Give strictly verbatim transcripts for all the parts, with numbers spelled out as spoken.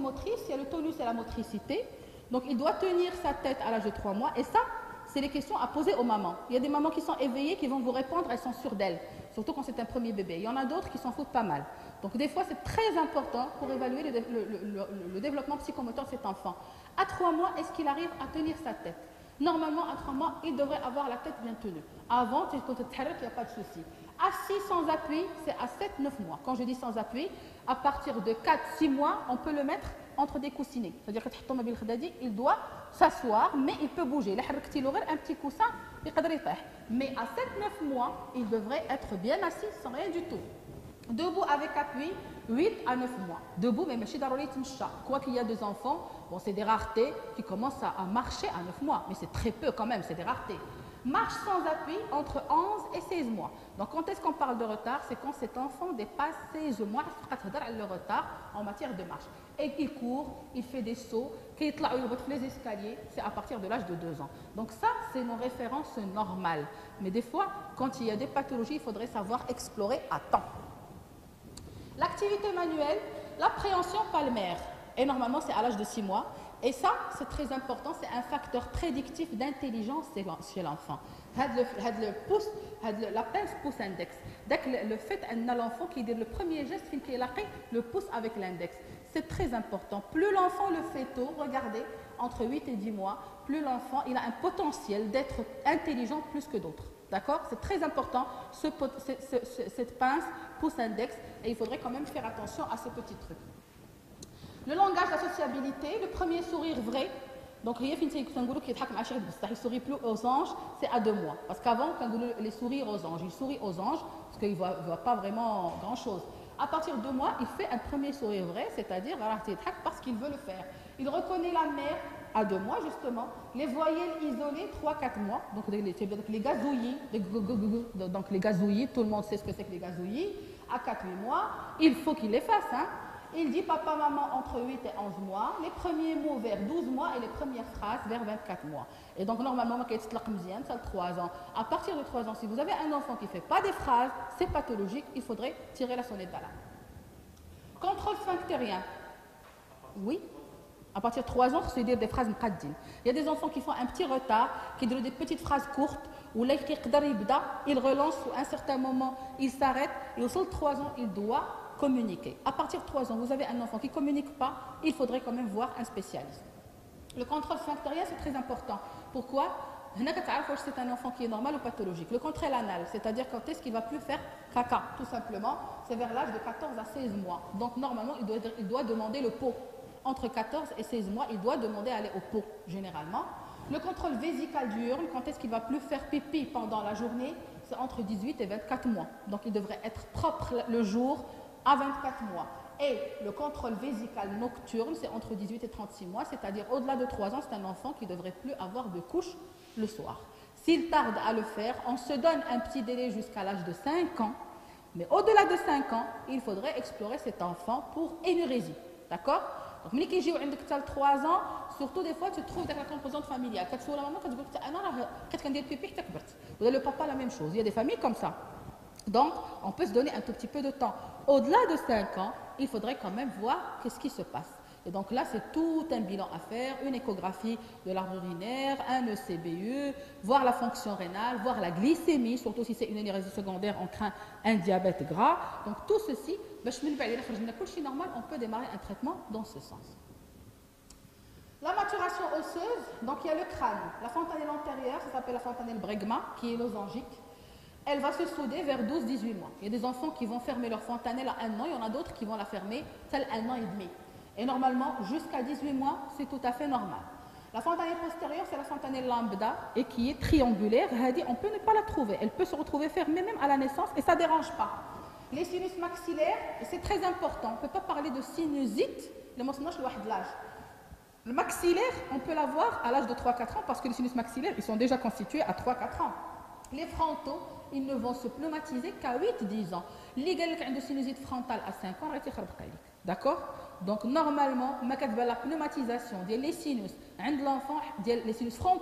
psychomotrice, il y a le tonus et la motricité. Donc il doit tenir sa tête à l'âge de trois mois. Et ça, c'est les questions à poser aux mamans. Il y a des mamans qui sont éveillées, qui vont vous répondre, elles sont sûres d'elles. Surtout quand c'est un premier bébé. Il y en a d'autres qui s'en foutent pas mal. Donc des fois, c'est très important pour évaluer le, le, le, le, le développement psychomoteur de cet enfant. À trois mois, est-ce qu'il arrive à tenir sa tête? Normalement, à trois mois, il devrait avoir la tête bien tenue. Avant, il n'y a pas de souci. Assis sans appui, c'est à sept neuf mois. Quand je dis sans appui, à partir de quatre six mois, on peut le mettre entre des coussinets. C'est-à-dire qu'il doit s'asseoir, mais il peut bouger. Un petit coussin, mais à sept neuf mois, il devrait être bien assis sans rien du tout. Debout avec appui, huit à neuf mois. Debout, mais quoi qu'il y a des enfants, bon, c'est des raretés qui commencent à marcher à neuf mois, mais c'est très peu quand même, c'est des raretés. Marche sans appui entre onze et seize mois. Donc quand est-ce qu'on parle de retard? C'est quand cet enfant dépasse seize mois, le retard en matière de marche. Et il court, il fait des sauts, qu'il les escaliers, c'est à partir de l'âge de deux ans. Donc ça, c'est nos références normales. Mais des fois, quand il y a des pathologies, il faudrait savoir explorer à temps. L'activité manuelle, l'appréhension palmaire, et normalement c'est à l'âge de six mois, et ça c'est très important, c'est un facteur prédictif d'intelligence chez l'enfant. Le pouce, la pince pouce index, le fait que l'enfant qui dit le premier geste, le pouce avec l'index, c'est très important. Plus l'enfant le fait tôt, regardez, entre huit et dix mois, plus l'enfant il a un potentiel d'être intelligent plus que d'autres. D'accord? C'est très important, ce, ce, ce, cette pince, pouce index, et il faudrait quand même faire attention à ces petits trucs. Le langage, la sociabilité, le premier sourire vrai. Donc, il sourit plus aux anges, c'est à deux mois. Parce qu'avant, quand les sourire aux anges, il sourit aux anges, parce qu'il ne voit, voit pas vraiment grand-chose. À partir de deux mois, il fait un premier sourire vrai, c'est-à-dire parce qu'il veut le faire. Il reconnaît la mère à deux mois, justement. Les voyelles isolées, trois quatre mois. Donc, les, les gazouillis, les donc les gazouillis, tout le monde sait ce que c'est que les gazouillis. À quatre huit mois, il faut qu'il les fasse. Hein. Il dit papa, maman entre huit et onze mois, les premiers mots vers douze mois et les premières phrases vers vingt-quatre mois. Et donc, normalement, c'est trois ans. À partir de trois ans, si vous avez un enfant qui ne fait pas des phrases, c'est pathologique, il faudrait tirer la sonnette d'alarme. Contrôle sphinctérien. Oui. À partir de trois ans, c'est dire des phrases mqaddin. Il y a des enfants qui font un petit retard, qui disent des petites phrases courtes, où là, il relance à un certain moment, il s'arrête, et au sol de trois ans, il doit communiquer. À partir de trois ans, vous avez un enfant qui ne communique pas, il faudrait quand même voir un spécialiste. Le contrôle sphinctérien, c'est très important. Pourquoi? C'est un enfant qui est normal ou pathologique. Le contrôle anal, c'est-à-dire quand est-ce qu'il ne va plus faire caca, tout simplement, c'est vers l'âge de quatorze à seize mois. Donc normalement, il doit, il doit demander le pot. Entre quatorze et seize mois, il doit demander à aller au pot, généralement. Le contrôle vésical diurne, quand est-ce qu'il ne va plus faire pipi pendant la journée, c'est entre dix-huit et vingt-quatre mois. Donc il devrait être propre le jour à vingt-quatre mois. Et le contrôle vésical nocturne, c'est entre dix-huit et trente-six mois, c'est-à-dire au-delà de trois ans, c'est un enfant qui ne devrait plus avoir de couche le soir. S'il tarde à le faire, on se donne un petit délai jusqu'à l'âge de cinq ans, mais au-delà de cinq ans, il faudrait explorer cet enfant pour énurésie. D'accord? Donc, mille qui joue avec trois ans, surtout des fois, tu trouves dans la composante familiale. Quand tu vois la maman, tu dis que le papa, la même chose. Il y a des familles comme ça. Donc, on peut se donner un tout petit peu de temps. Au-delà de cinq ans, il faudrait quand même voir qu'est-ce qui se passe. Et donc là, c'est tout un bilan à faire, une échographie de l'arbre urinaire, un E C B U, voir la fonction rénale, voir la glycémie, surtout si c'est une énérésie secondaire, on craint un diabète gras. Donc tout ceci, normal, on peut démarrer un traitement dans ce sens. La maturation osseuse, donc il y a le crâne. La fontanelle antérieure, ça s'appelle la fontanelle bregma, qui est losangique. Elle va se souder vers douze à dix-huit mois. Il y a des enfants qui vont fermer leur fontanelle à un an, il y en a d'autres qui vont la fermer, celle un an et demi. Et normalement, jusqu'à dix-huit mois, c'est tout à fait normal. La fontanelle postérieure, c'est la fontanelle lambda et qui est triangulaire. On peut ne pas la trouver. Elle peut se retrouver fermée même à la naissance et ça ne dérange pas. Les sinus maxillaires, c'est très important. On ne peut pas parler de sinusite, le l'âge. Le maxillaire, on peut l'avoir à l'âge de trois à quatre ans parce que les sinus maxillaires, ils sont déjà constitués à trois à quatre ans. Les frontaux, ils ne vont se pneumatiser qu'à huit à dix ans. Les gens qui ont une sinusite frontale à cinq ans, d'accord? Donc normalement, la pneumatisation des sinus de l'enfant, les sinus frontaux,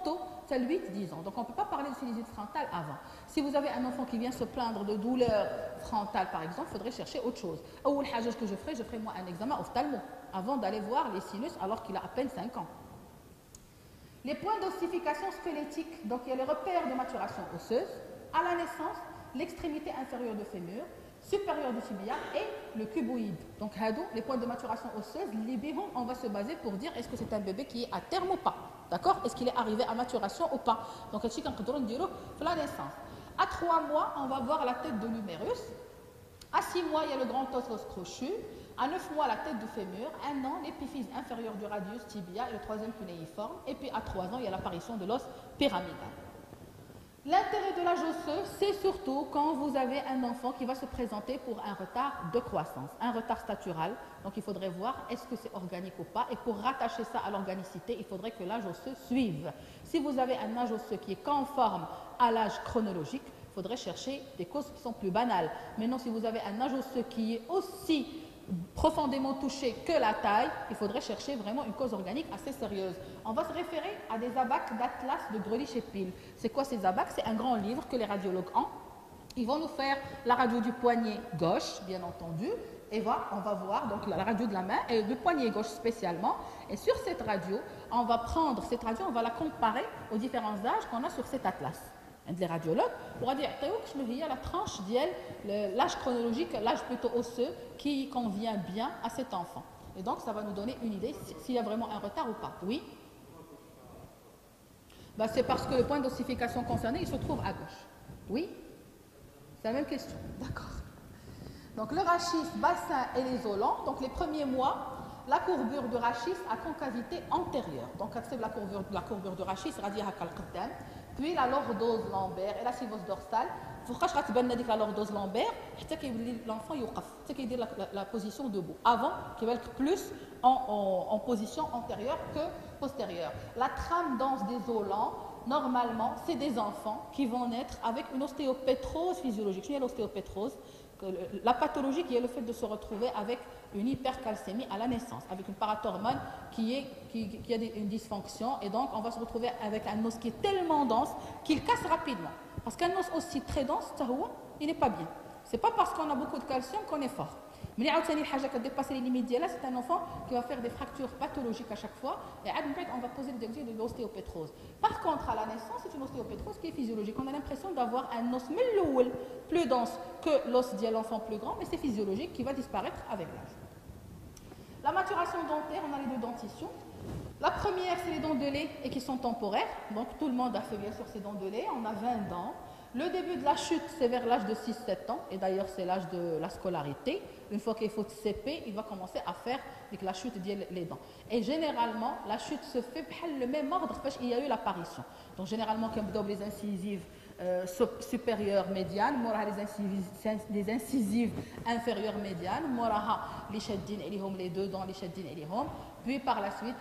c'est huit à dix ans. Donc on ne peut pas parler de sinusite frontale avant. Si vous avez un enfant qui vient se plaindre de douleur frontale, par exemple, il faudrait chercher autre chose. Ou le hajj que je ferai, je ferai moi un examen ophtalmo avant d'aller voir les sinus alors qu'il a à peine cinq ans. Les points d'ossification squelettique, donc il y a les repères de maturation osseuse. À la naissance, l'extrémité inférieure du fémur, supérieure du tibia et le cuboïde. Donc, les points de maturation osseuse, on va se baser pour dire est-ce que c'est un bébé qui est à terme ou pas. D'accord? Est-ce qu'il est arrivé à maturation ou pas? Donc, c'est la naissance. À trois mois, on va voir la tête de l'humérus. À six mois, il y a le grand os crochu. À neuf mois, la tête du fémur. Un an, l'épiphyse inférieure du radius tibia et le troisième cunéiforme. Et puis à trois ans, il y a l'apparition de l'os pyramidal. L'intérêt de l'âge osseux, c'est surtout quand vous avez un enfant qui va se présenter pour un retard de croissance, un retard statural. Donc il faudrait voir est-ce que c'est organique ou pas. Et pour rattacher ça à l'organicité, il faudrait que l'âge osseux suive. Si vous avez un âge osseux qui est conforme à l'âge chronologique, il faudrait chercher des causes qui sont plus banales. Maintenant, si vous avez un âge osseux qui est aussi profondément touché que la taille, il faudrait chercher vraiment une cause organique assez sérieuse. On va se référer à des abacs d'Atlas de Grelich et Peel. C'est quoi ces abacs? C'est un grand livre que les radiologues ont. Ils vont nous faire la radio du poignet gauche, bien entendu, et va, on va voir donc la radio de la main et du poignet gauche spécialement. Et sur cette radio, on va prendre cette radio, on va la comparer aux différents âges qu'on a sur cet atlas. Les radiologues pourra dire la tranche d'elle, l'âge chronologique, l'âge plutôt osseux qui convient bien à cet enfant. Et donc ça va nous donner une idée s'il y a vraiment un retard ou pas. Oui. Ben, c'est parce que le point d'ossification concerné, il se trouve à gauche. Oui. C'est la même question. D'accord. Donc le rachis, bassin et les os longs. Donc les premiers mois, la courbure du rachis à concavité antérieure. Donc c'est la courbure, la courbure du rachis, c'est-à-dire à calcutane. Puis la lordose lombaire et la sylvose dorsale. Pourquoi je vais la lordose lombaire? L'enfant il la, la, la position debout. Avant, qu'il va être plus en, en, en position antérieure que postérieure. La trame dense des os lents, normalement, c'est des enfants qui vont naître avec une ostéopétrose physiologique. Je l'ostéopétrose. La pathologie qui est le fait de se retrouver avec une hypercalcémie à la naissance, avec une parathormone qui, est, qui, qui a des, une dysfonction, et donc on va se retrouver avec un os qui est tellement dense qu'il casse rapidement. Parce qu'un os aussi très dense, il n'est pas bien. Ce n'est pas parce qu'on a beaucoup de calcium qu'on est fort. Mais dépasser les limites, c'est un enfant qui va faire des fractures pathologiques à chaque fois, et on va poser le diagnostic de l'ostéopétrose. Par contre, à la naissance, c'est une ostéopétrose qui est physiologique. On a l'impression d'avoir un os plus dense que l'os de l'enfant plus grand, mais c'est physiologique qui va disparaître avec l'âge. La maturation dentaire, on a les deux dentitions. La première, c'est les dents de lait et qui sont temporaires. Donc tout le monde a fait bien sûr ces dents de lait. On a vingt dents. Le début de la chute, c'est vers l'âge de six sept ans. Et d'ailleurs, c'est l'âge de la scolarité. Une fois qu'il faut C P, il va commencer à faire avec la chute des dents. Et généralement, la chute se fait le même ordre parce qu'il y a eu l'apparition. Donc généralement, comme les incisives euh, supérieures médianes, les incisives, les incisives inférieures médianes, les shaddines et les deux dents, les shaddines et les hom. Puis par la suite,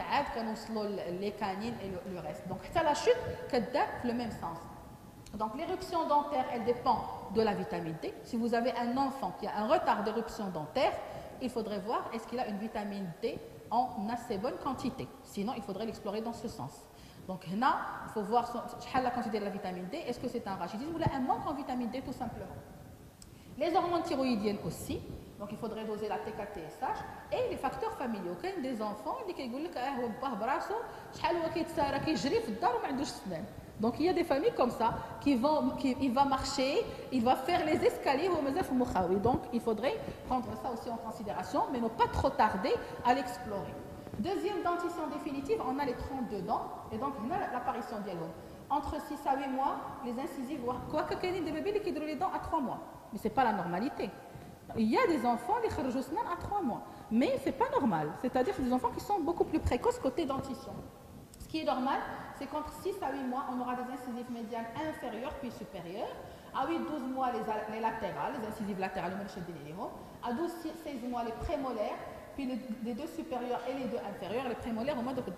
les canines et le, le reste. Donc c'est la chute qui est le même sens. Donc l'éruption dentaire, elle dépend de la vitamine D. Si vous avez un enfant qui a un retard d'éruption dentaire, il faudrait voir est-ce qu'il a une vitamine D en assez bonne quantité. Sinon, il faudrait l'explorer dans ce sens. Donc là, il faut voir son, la quantité de la vitamine D. Est-ce que c'est un rachidisme ou un manque en vitamine D tout simplement? Les hormones thyroïdiennes aussi. Donc il faudrait doser la T K T S H et les facteurs familiaux. Il y a des enfants qui disent que donc il y a des familles comme ça qui vont, qui, il va marcher, il va faire les escaliers au Mazaf Moukhaoui. Donc il faudrait prendre ça aussi en considération, mais ne pas trop tarder à l'explorer. Deuxième dentition définitive, on a les trente-deux dents, et donc on a l'apparition d'Yalon. Entre six à huit mois, les incisives, quoique il y a des bébés qui ont les dents à trois mois, mais ce n'est pas la normalité. Il y a des enfants qui ont à trois mois, mais ce n'est pas normal. C'est-à-dire des enfants qui sont beaucoup plus précoces côté dentition. Ce qui est normal, c'est qu'entre six à huit mois, on aura des incisives médianes inférieures puis supérieures. À huit à douze mois, les, les latérales, les incisives latérales, à douze à seize mois, les prémolaires, puis les, les deux supérieurs et les deux inférieurs. Les prémolaires, au moins, de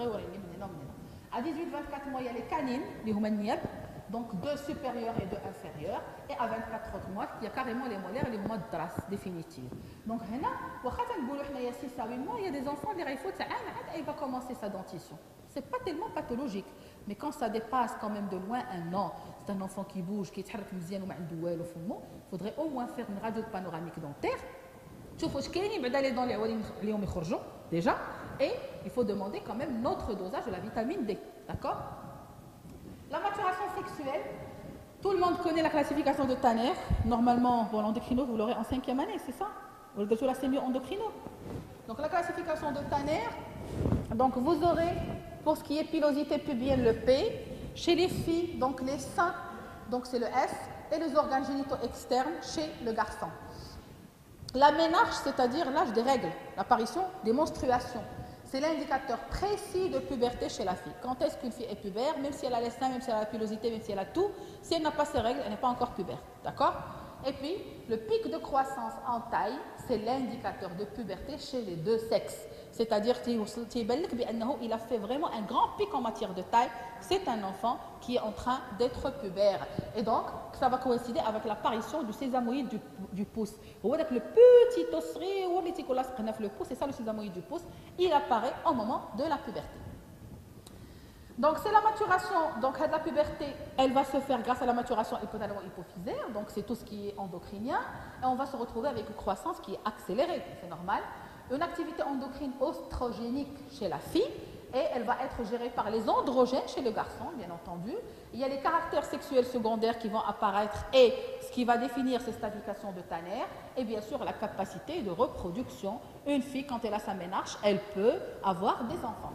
à dix-huit à vingt-quatre mois, il y a les canines, les humaniab, donc deux supérieurs et deux inférieurs. Et à vingt-quatre autres mois, il y a carrément les molaires et les mois de trace définitive. Donc, il y a six à huit mois, il y a des enfants, il va commencer sa dentition. Ce n'est pas tellement pathologique. Mais quand ça dépasse quand même de loin un an, c'est un enfant qui bouge, qui est il faudrait au moins faire une radio panoramique dentaire. Déjà, et il faut demander quand même notre dosage de la vitamine D. D'accord? La maturation sexuelle, tout le monde connaît la classification de Tanner. Normalement, pour l'endocrino, vous l'aurez en cinquième année, c'est ça? Vous le la sémio-endocrino. Donc la classification de Tanner, donc vous aurez, pour ce qui est pilosité pubienne, le P. Chez les filles, donc les seins, donc c'est le S. Et les organes génitaux externes chez le garçon. La ménarche, c'est-à-dire l'âge des règles, l'apparition des menstruations. C'est l'indicateur précis de puberté chez la fille. Quand est-ce qu'une fille est pubère, même si elle a les seins, même si elle a la pilosité, même si elle a tout, si elle n'a pas ses règles, elle n'est pas encore pubère. D'accord? Et puis, le pic de croissance en taille, c'est l'indicateur de puberté chez les deux sexes. C'est-à-dire qu'il a fait vraiment un grand pic en matière de taille. C'est un enfant qui est en train d'être pubère. Et donc, ça va coïncider avec l'apparition du sésamoïde du, du pouce. Vous voyez que le petit osserie, le pouce, c'est ça le sésamoïde du pouce, il apparaît au moment de la puberté. Donc, c'est la maturation. Donc, la puberté, elle va se faire grâce à la maturation hypothalamo-hypophysaire. Donc, c'est tout ce qui est endocrinien. Et on va se retrouver avec une croissance qui est accélérée. C'est normal. Une activité endocrine oestrogénique chez la fille. Et elle va être gérée par les androgènes chez le garçon, bien entendu. Il y a les caractères sexuels secondaires qui vont apparaître et ce qui va définir ces stadifications de Tanner. Et bien sûr, la capacité de reproduction. Une fille, quand elle a sa ménarche, elle peut avoir des enfants.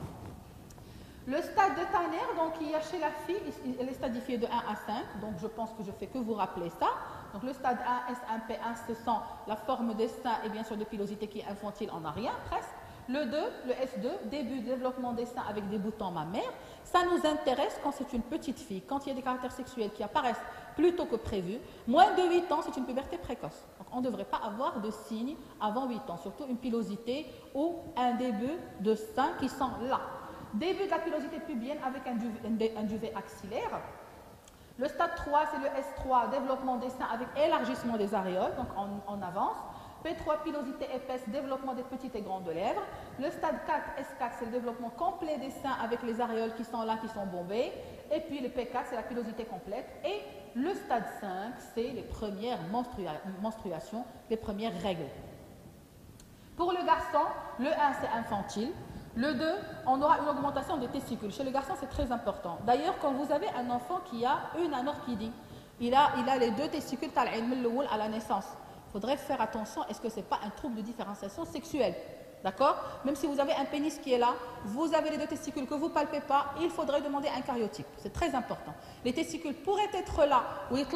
Le stade de Tanner, donc il y a chez la fille, elle est stadifiée de un à cinq, donc je pense que je fais que vous rappeler ça. Donc le stade un, S un, P un, ce sont la forme des seins et bien sûr de pilosité qui est infantile, on n'a rien presque. Le deux, le S deux, début de développement des seins avec des boutons mammaires. Ça nous intéresse quand c'est une petite fille, quand il y a des caractères sexuels qui apparaissent plus tôt que prévu. Moins de huit ans, c'est une puberté précoce. Donc on ne devrait pas avoir de signes avant huit ans, surtout une pilosité ou un début de seins qui sont là. Début de la pilosité pubienne avec un duvet, un duvet axillaire. Le stade trois, c'est le S trois, développement des seins avec élargissement des aréoles, donc on, on avance. P trois, pilosité épaisse, développement des petites et grandes lèvres. Le stade quatre, S quatre, c'est le développement complet des seins avec les aréoles qui sont là, qui sont bombées. Et puis le P quatre, c'est la pilosité complète. Et le stade cinq, c'est les premières menstrua menstruations, les premières règles. Pour le garçon, le un, c'est infantile. Le deux, on aura une augmentation des testicules. Chez le garçon, c'est très important. D'ailleurs, quand vous avez un enfant qui a une anorchidie, il a, il a les deux testicules à la naissance. Il faudrait faire attention, est-ce que ce n'est pas un trouble de différenciation sexuelle? D'accord? Même si vous avez un pénis qui est là, vous avez les deux testicules que vous ne palpez pas, il faudrait demander un cariotype. C'est très important. Les testicules pourraient être là,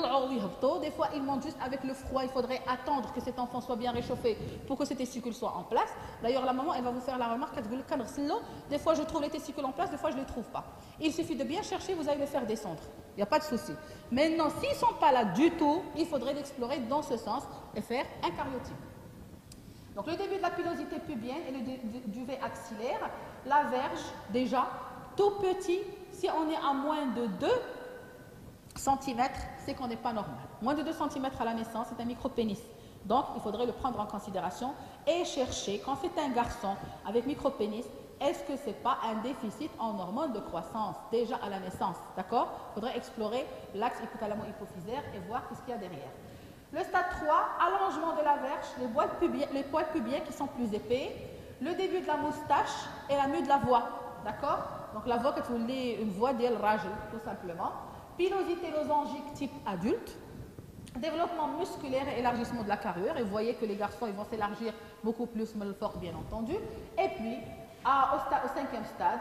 des fois ils montent juste avec le froid, il faudrait attendre que cet enfant soit bien réchauffé pour que ces testicules soient en place. D'ailleurs, la maman, elle va vous faire la remarque, des fois je trouve les testicules en place, des fois je ne les trouve pas. Il suffit de bien chercher, vous allez les faire descendre. Il n'y a pas de souci. Maintenant, s'ils ne sont pas là du tout, il faudrait l'explorer dans ce sens et faire un cariotype. Donc le début de la pilosité pubienne et le duvet axillaire, la verge déjà, tout petit, si on est à moins de deux centimètres, c'est qu'on n'est pas normal. Moins de deux centimètres à la naissance, c'est un micropénis. Donc il faudrait le prendre en considération et chercher, quand c'est un garçon avec micropénis, est-ce que ce n'est pas un déficit en hormones de croissance déjà à la naissance? D'accord? Il faudrait explorer l'axe hypothalamo-hypophysaire et voir ce qu'il y a derrière. Le stade trois, allongement de la verge, les, pubiens, les poils pubiens qui sont plus épais, le début de la moustache et la mue de la voix. D'accord? Donc la voix, quand vous voulez une voix d'El Rajel, tout simplement. Pilosité losangique type adulte. Développement musculaire et élargissement de la carrure. Et vous voyez que les garçons ils vont s'élargir beaucoup plus, mais le fort, bien entendu. Et puis, à, au, stade, au cinquième stade,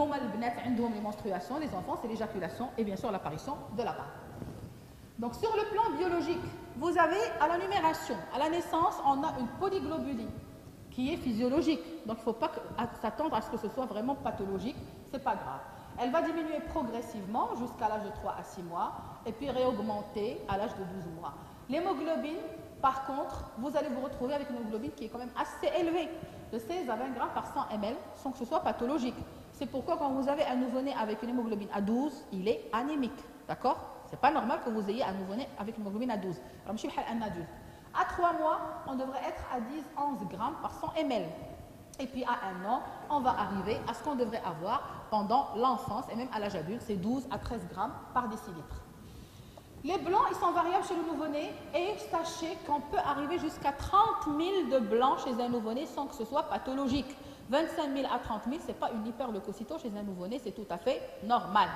les menstruations, les enfants, c'est l'éjaculation et bien sûr l'apparition de la barbe. Donc sur le plan biologique, vous avez à la numération, à la naissance, on a une polyglobulie qui est physiologique. Donc il ne faut pas s'attendre à ce que ce soit vraiment pathologique, ce n'est pas grave. Elle va diminuer progressivement jusqu'à l'âge de trois à six mois et puis réaugmenter à l'âge de douze mois. L'hémoglobine, par contre, vous allez vous retrouver avec une hémoglobine qui est quand même assez élevée, de seize à vingt grammes par cent millilitres, sans que ce soit pathologique. C'est pourquoi quand vous avez un nouveau-né avec une hémoglobine à douze, il est anémique. D'accord? Ce n'est pas normal que vous ayez un nouveau-né avec une hémoglobine à douze. À trois mois, on devrait être à dix à onze grammes par cent millilitres. Et puis à un an, on va arriver à ce qu'on devrait avoir pendant l'enfance et même à l'âge adulte, c'est douze à treize grammes par décilitre. Les blancs, ils sont variables chez le nouveau-né et sachez qu'on peut arriver jusqu'à trente mille de blancs chez un nouveau-né sans que ce soit pathologique. vingt-cinq mille à trente mille, ce n'est pas une hyperleucocytose chez un nouveau-né, c'est tout à fait normal.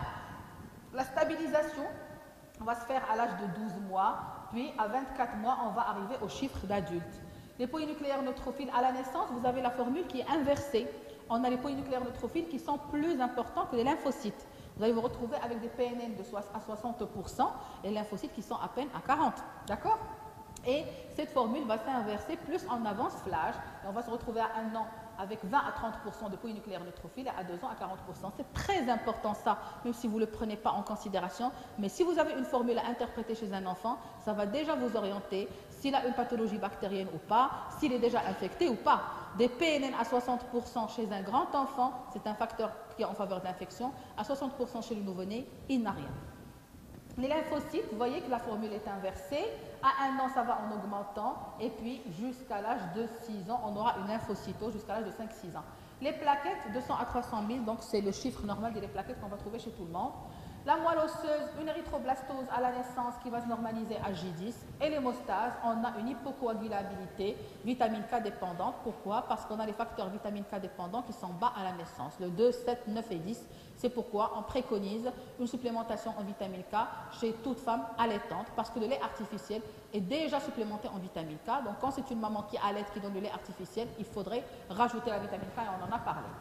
La stabilisation va se faire à l'âge de douze mois, puis à vingt-quatre mois, on va arriver au chiffre d'adulte. Les polynucléaires neutrophiles à la naissance, vous avez la formule qui est inversée. On a les polynucléaires neutrophiles qui sont plus importants que les lymphocytes. Vous allez vous retrouver avec des P N N de à soixante pour cent et les lymphocytes qui sont à peine à quarante pour cent. D'accord? Et cette formule va s'inverser, plus on avance flash, et on va se retrouver à un an avec vingt à trente pour cent de polynucléaires neutrophiles et à deux ans à quarante pour cent. C'est très important ça, même si vous ne le prenez pas en considération. Mais si vous avez une formule à interpréter chez un enfant, ça va déjà vous orienter s'il a une pathologie bactérienne ou pas, s'il est déjà infecté ou pas. Des P N N à soixante pour cent chez un grand enfant, c'est un facteur qui est en faveur de l'infection. À soixante pour cent chez le nouveau-né, il n'a rien. Les lymphocytes, vous voyez que la formule est inversée. À un an, ça va en augmentant. Et puis, jusqu'à l'âge de six ans, on aura une lymphocytose jusqu'à l'âge de cinq six ans. Les plaquettes, deux cents à trois cent mille, donc c'est le chiffre normal des plaquettes qu'on va trouver chez tout le monde. La moelle osseuse, une érythroblastose à la naissance qui va se normaliser à J dix. Et l'hémostase, on a une hypocoagulabilité vitamine K dépendante. Pourquoi? Parce qu'on a les facteurs vitamine K dépendants qui sont bas à la naissance, le deux, sept, neuf et dix. C'est pourquoi on préconise une supplémentation en vitamine K chez toute femme allaitante, parce que le lait artificiel est déjà supplémenté en vitamine K. Donc quand c'est une maman qui allaite, qui donne le lait artificiel, il faudrait rajouter la vitamine K et on en a parlé.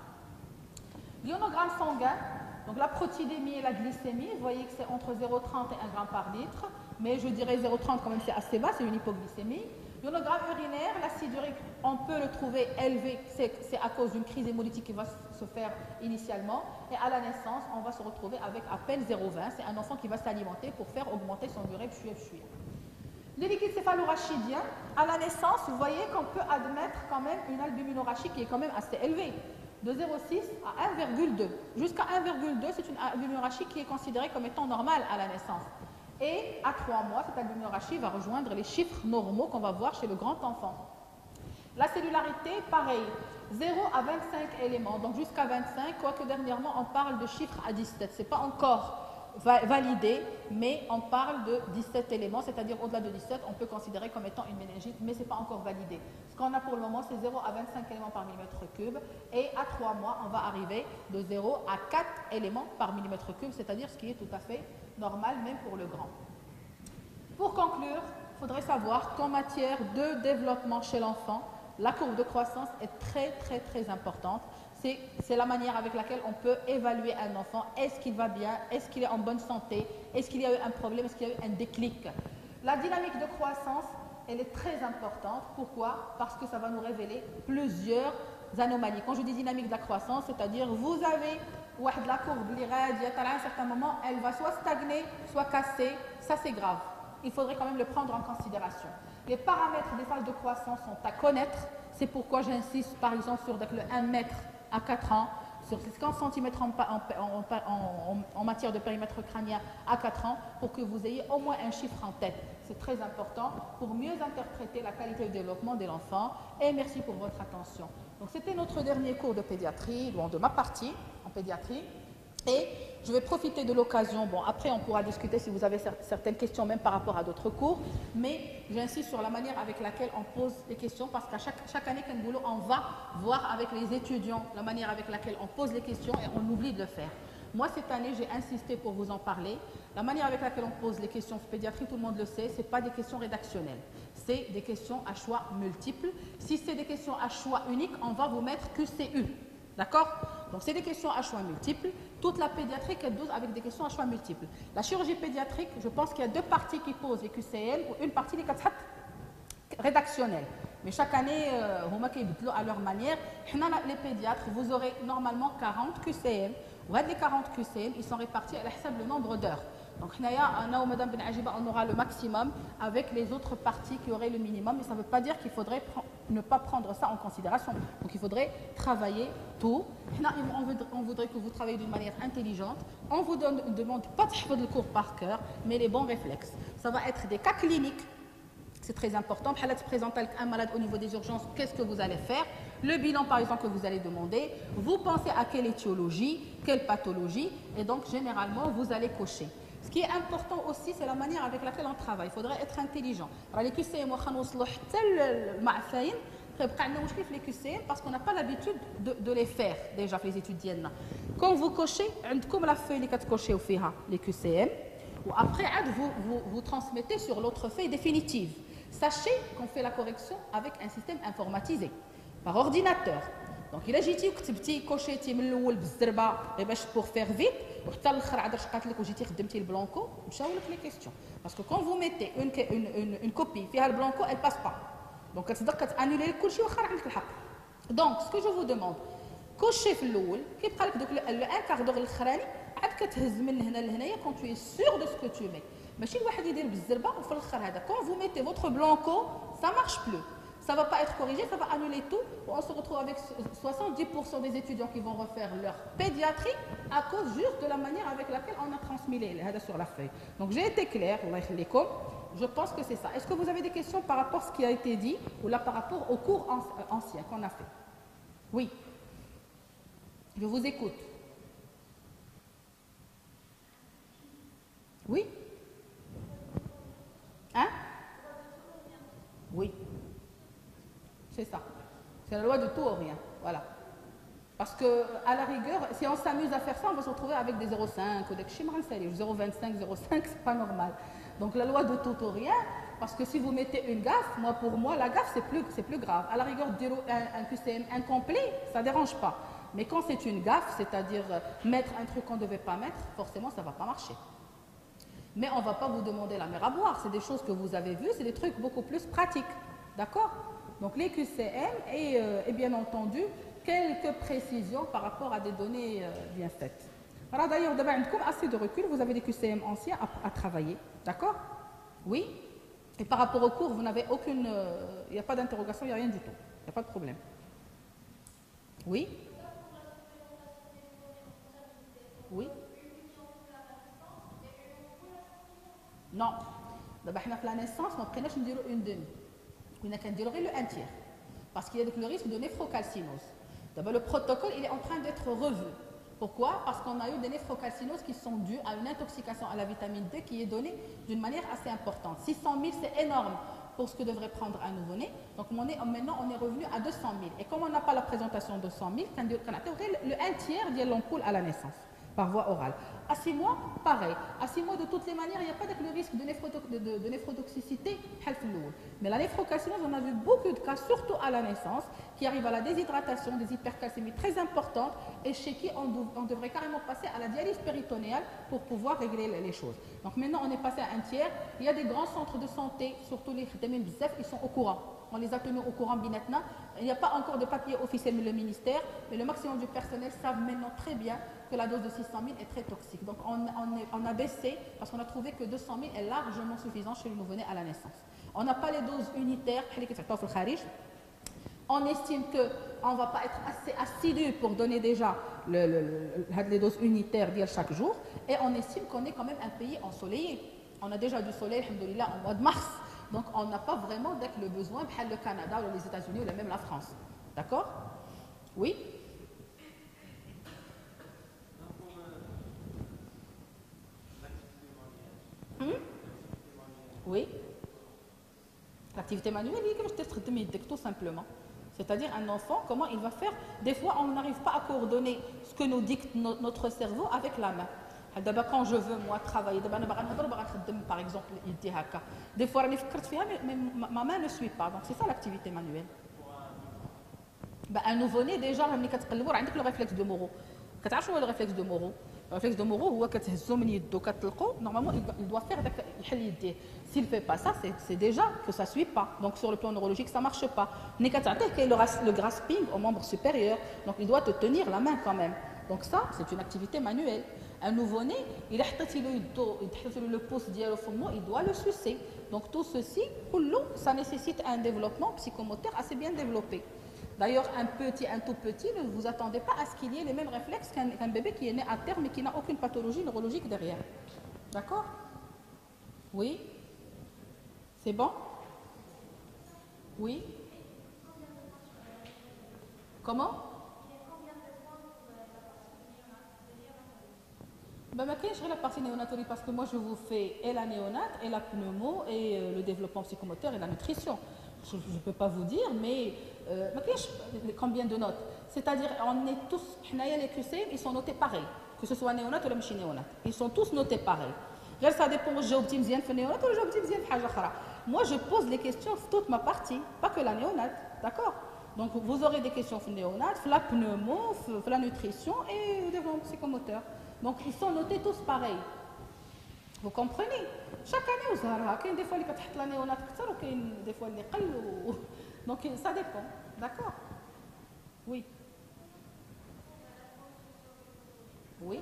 L'ionogramme sanguin, donc la protidémie et la glycémie, vous voyez que c'est entre zéro virgule trente et un gramme par litre, mais je dirais zéro virgule trente quand même, c'est assez bas, c'est une hypoglycémie. L'ionogramme urinaire, l'acide urique, on peut le trouver élevé, c'est à cause d'une crise hémolytique qui va se faire initialement, et à la naissance, on va se retrouver avec à peine zéro virgule vingt, c'est un enfant qui va s'alimenter pour faire augmenter son urée pchuef-pchuef. Les liquides céphalorachidien, à la naissance, vous voyez qu'on peut admettre quand même une albuminorachie qui est quand même assez élevée, de zéro virgule six à un virgule deux. Jusqu'à un virgule deux, c'est une albuminorachie qui est considérée comme étant normale à la naissance. Et à trois mois, cette albuminorachie va rejoindre les chiffres normaux qu'on va voir chez le grand enfant. La cellularité, pareil, zéro à vingt-cinq éléments, donc jusqu'à vingt-cinq, quoique dernièrement on parle de chiffres à dix-sept. Ce n'est pas encore validé, mais on parle de dix-sept éléments, c'est-à-dire au-delà de dix-sept, on peut considérer comme étant une méningite, mais ce n'est pas encore validé. Ce qu'on a pour le moment, c'est zéro à vingt-cinq éléments par millimètre cube, et à trois mois, on va arriver de zéro à quatre éléments par millimètre cube, c'est-à-dire ce qui est tout à fait normal, même pour le grand. Pour conclure, il faudrait savoir qu'en matière de développement chez l'enfant, la courbe de croissance est très, très, très importante. C'est la manière avec laquelle on peut évaluer un enfant. Est-ce qu'il va bien? Est-ce qu'il est en bonne santé? Est-ce qu'il y a eu un problème? Est-ce qu'il y a eu un déclic? La dynamique de croissance, elle est très importante. Pourquoi? Parce que ça va nous révéler plusieurs anomalies. Quand je dis dynamique de la croissance, c'est-à-dire vous avez la courbe, à un certain moment, elle va soit stagner, soit casser. Ça, c'est grave. Il faudrait quand même le prendre en considération. Les paramètres des phases de croissance sont à connaître. C'est pourquoi j'insiste, par exemple, sur le un mètre à quatre ans, sur cinquante centimètres en, en, en, en matière de périmètre crânien à quatre ans, pour que vous ayez au moins un chiffre en tête. C'est très important pour mieux interpréter la qualité de développement de l'enfant. Et merci pour votre attention. Donc, c'était notre dernier cours de pédiatrie, ou de ma partie en pédiatrie. Et je vais profiter de l'occasion, bon après on pourra discuter si vous avez certaines questions même par rapport à d'autres cours, mais j'insiste sur la manière avec laquelle on pose les questions parce qu'à chaque, chaque année qu'un boulot, on va voir avec les étudiants la manière avec laquelle on pose les questions et on oublie de le faire. Moi cette année j'ai insisté pour vous en parler, la manière avec laquelle on pose les questions en pédiatrie, tout le monde le sait, ce n'est pas des questions rédactionnelles, c'est des questions à choix multiples. Si c'est des questions à choix unique, on va vous mettre Q C U. D'accord? Donc, c'est des questions à choix multiples. Toute la pédiatrie est douze avec des questions à choix multiples. La chirurgie pédiatrique, je pense qu'il y a deux parties qui posent les Q C M ou une partie des rédactionnelles. Mais chaque année, euh, à leur manière, les pédiatres, vous aurez normalement quarante Q C M. Les quarante Q C M, ils sont répartis à le nombre d'heures. Donc, Madame Ben Ajiba, on aura le maximum avec les autres parties qui auraient le minimum, mais ça ne veut pas dire qu'il faudrait ne pas prendre ça en considération. Donc, il faudrait travailler tout. On voudrait que vous travaillez d'une manière intelligente. On vous donne, demande pas de faire le cours par cœur, mais les bons réflexes. Ça va être des cas cliniques. C'est très important. Si tu présentes un malade au niveau des urgences, qu'est-ce que vous allez faire? Le bilan, par exemple, que vous allez demander. Vous pensez à quelle étiologie, quelle pathologie, et donc, généralement, vous allez cocher. Ce qui est important aussi, c'est la manière avec laquelle on travaille. Il faudrait être intelligent. Alors, les Q C M, les Q C M, parce qu'on n'a pas l'habitude de, de les faire, déjà, les étudiants. Quand vous cochez, comme la feuille, les quatre cochés, les Q C M, ou après, vous, vous, vous transmettez sur l'autre feuille définitive. Sachez qu'on fait la correction avec un système informatisé, par ordinateur. Donc, il a dit que tu coché pour faire vite, le blanco, les questions. Parce que quand vous mettez une, une, une, une copie, le blanco, elle ne passe pas. Donc, tu dois annuler le cocher. Donc, ce que je vous demande, cochez le un quart d'heure, quand tu es sûr de ce que tu mets. Quand vous mettez votre blanco, ça ne marche plus. Ça ne va pas être corrigé, ça va annuler tout. On se retrouve avec soixante-dix pour cent des étudiants qui vont refaire leur pédiatrie à cause juste de la manière avec laquelle on a transmis les sur la feuille. Donc j'ai été claire, je pense que c'est ça. Est-ce que vous avez des questions par rapport à ce qui a été dit ou là par rapport au cours ancien qu'on a fait? Oui. Je vous écoute. Oui? Hein? Oui. C'est ça. C'est la loi de tout ou rien. Voilà. Parce que, à la rigueur, si on s'amuse à faire ça, on va se retrouver avec des zéro virgule cinq ou des zéro virgule vingt-cinq, zéro virgule cinq, c'est pas normal. Donc la loi de tout ou rien, parce que si vous mettez une gaffe, moi pour moi, la gaffe c'est plus, c'est plus grave. À la rigueur, dire un, un Q C M incomplet, ça ne dérange pas. Mais quand c'est une gaffe, c'est-à-dire mettre un truc qu'on ne devait pas mettre, forcément ça ne va pas marcher. Mais on ne va pas vous demander la mer à boire. C'est des choses que vous avez vues, c'est des trucs beaucoup plus pratiques. D'accord? Donc les Q C M et, euh, et bien entendu quelques précisions par rapport à des données euh, bien faites. Voilà, d'ailleurs, comme assez de recul, vous avez des Q C M anciens à, à travailler. D'accord? Oui? Et par rapport au cours, vous n'avez aucune... Il euh, n'y a pas d'interrogation, il n'y a rien du tout. Il n'y a pas de problème. Oui? Oui? Non. D'abord, la naissance, on prenait une demi. On a qu'à dire le un tiers. Parce qu'il y a le risque de néphrocalcinose. D'abord, le protocole il est en train d'être revu. Pourquoi? Parce qu'on a eu des néphrocalcinoses qui sont dues à une intoxication à la vitamine D qui est donnée d'une manière assez importante. six cent mille, c'est énorme pour ce que devrait prendre un nouveau-né. Donc on est, maintenant, on est revenu à deux cent mille. Et comme on n'a pas la présentation de cent mille, on a le un tiers de l'ampoule à la naissance, par voie orale. À six mois, pareil. À six mois, de toutes les manières, il n'y a pas de risque de, de, de, de néphrotoxicité. Mais la néphrocalcinose, on a vu beaucoup de cas, surtout à la naissance, qui arrivent à la déshydratation, des hypercalcémies très importantes, et chez qui on, on devrait carrément passer à la dialyse péritonéale pour pouvoir régler les choses. Donc maintenant, on est passé à un tiers. Il y a des grands centres de santé, surtout les Khidamim Bzef, ils sont au courant. On les a tenus au courant binetna. Il n'y a pas encore de papier officiel de le ministère, mais le maximum du personnel savent maintenant très bien que la dose de six cent mille est très toxique. Donc on, on, est, on a baissé parce qu'on a trouvé que deux cent mille est largement suffisant chez le nouveau-né à la naissance. On n'a pas les doses unitaires. On estime qu'on ne va pas être assez assidu pour donner déjà le, le, le, les doses unitaires chaque jour. Et on estime qu'on est quand même un pays ensoleillé. On a déjà du soleil, alhamdoulilah, en mois de mars. Donc on n'a pas vraiment le besoin de le Canada ou les États-Unis ou même la France. D'accord? Oui? Hmm? Oui? L'activité manuelle, tout simplement. C'est-à-dire un enfant, comment il va faire? Des fois, on n'arrive pas à coordonner ce que nous dicte notre cerveau avec la main. Quand je veux, moi, travailler, par exemple, des fois, mais ma main ne suit pas. Donc, c'est ça l'activité manuelle. Un nouveau-né, déjà, il y a le réflexe de Moro. Tu sais le réflexe de Moro? Le réflexe de Moro, normalement, il doit faire s'il ne fait pas ça, c'est déjà que ça ne suit pas. Donc sur le plan neurologique, ça ne marche pas. Le grasping au membre supérieur, donc il doit te tenir la main quand même. Donc ça, c'est une activité manuelle. Un nouveau-né, il a le pouce, il doit le sucer. Donc tout ceci, ça nécessite un développement psychomoteur assez bien développé. D'ailleurs, un petit, un tout petit, ne vous attendez pas à ce qu'il y ait les mêmes réflexes qu'un qu'un bébé qui est né à terme et qui n'a aucune pathologie neurologique derrière. D'accord? Oui? C'est bon? Oui. Comment? Ben, ma je la partie néonatologie parce que moi je vous fais et la néonate, et la pneumo, et euh, le développement psychomoteur et la nutrition. Je ne peux pas vous dire, mais euh, combien de notes? C'est-à-dire, on est tous, les Q C, ils sont notés pareil, que ce soit néonate ou la machine néonate. Ils sont tous notés pareil. Ça dépend de l'objectif de néonate ou l'objectif de moi je pose les questions toute ma partie, pas que la néonate, d'accord? Donc vous aurez des questions sur le néonate, sur la pneumo, sur la nutrition et le développement psychomoteur. Donc ils sont notés tous pareils. Vous comprenez? Chaque année, vous avez des fois les la néonate ou des fois les qall. Donc ça dépend, d'accord? Oui. Oui.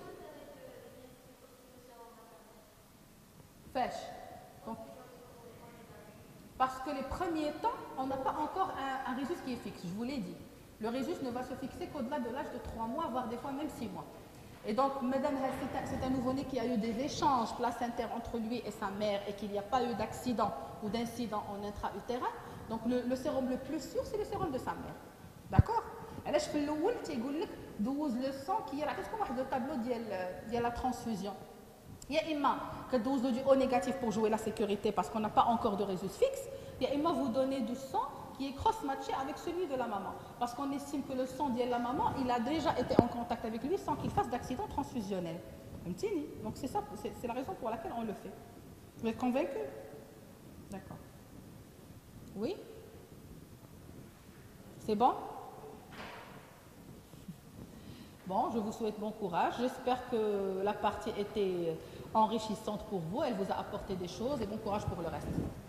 Fèche. Donc, parce que les premiers temps, on n'a pas encore un, un résus qui est fixe, je vous l'ai dit. Le résus ne va se fixer qu'au-delà de l'âge de trois mois, voire des fois même six mois. Et donc, madame, c'est un, un nouveau-né qui a eu des échanges placentaires entre lui et sa mère et qu'il n'y a pas eu d'accident ou d'incident en intra-utérin. Donc, le, le sérum le plus sûr, c'est le sérum de sa mère. D'accord? Alors, je fais le wool, tu douze le sang qui est là. Qu'est-ce qu'on va faire le tableau de la transfusion? Il y a Imma que douze du O négatif pour jouer la sécurité parce qu'on n'a pas encore de résus fixe. Il y a Imma vous donner du sang qui est cross-matché avec celui de la maman. Parce qu'on estime que le sang de la maman, il a déjà été en contact avec lui sans qu'il fasse d'accident transfusionnel. Donc c'est ça, c'est la raison pour laquelle on le fait. Vous êtes convaincu? D'accord. Oui? C'est bon? Bon, je vous souhaite bon courage. J'espère que la partie était enrichissante pour vous. Elle vous a apporté des choses et bon courage pour le reste.